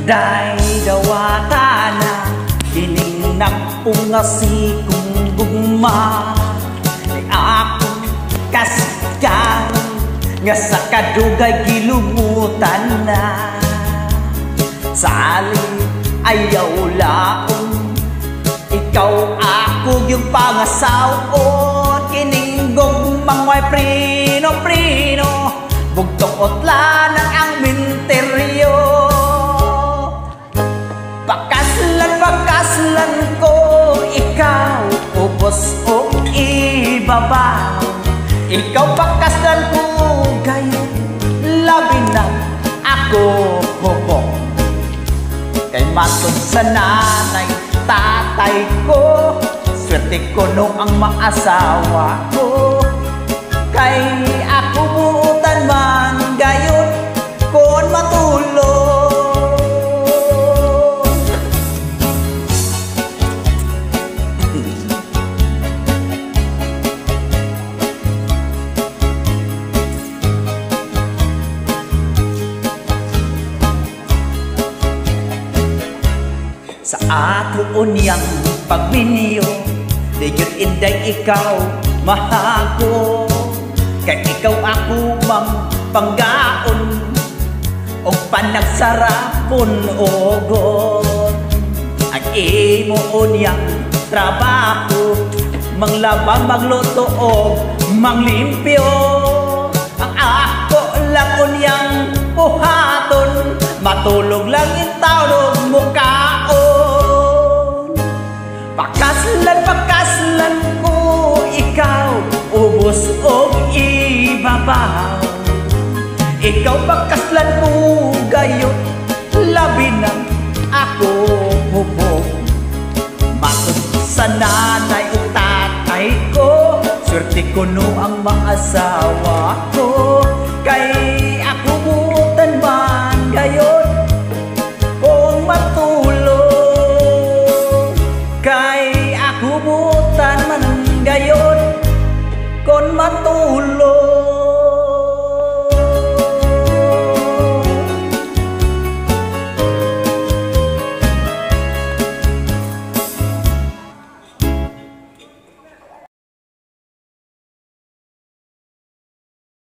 Day dawata na kining nagpungasi kung gugma ay akong kaskan nga sa kadugay gilumutan na sali ayaw laon ikaw ako yung pangasawon kining gugmang way prino-prino bugtong otla ng ang minteryo Pakaslan ko ikaw ubos o ibabaw ikaw pakaslan ko gayon labi na ako hubok kay matod sa nanay tatay ko swerte ko nung ang maasawa ko kay ako buutan man gayon kon matulog sa atoon niyang pagminyo diyon inday ikaw mahako kay ikaw ako mang panggaon o panagsarapon ogon ang imo niyang trabaho manglaba magluto o manglimpyo ang ako lang unyang buhaton matulog lang yung tawag mukaon Pakaslan ko ikaw ubos o ibabaw ikaw pakaslan mo gayon labi ng ako hubog matod sa nanay o tatay ko swerte ko no ang maasawa ko kay